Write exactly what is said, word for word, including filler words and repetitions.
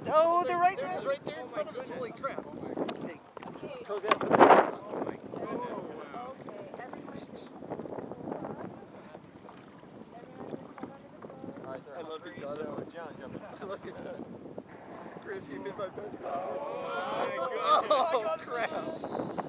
Oh, they're right there. There it is, right there in oh front of us. goodness. Holy crap. Okay. Hey, goes out. Oh my goodness. Okay, everyone just I love you, John. I love you, John. Chris, you've been my best friend. Oh, crap.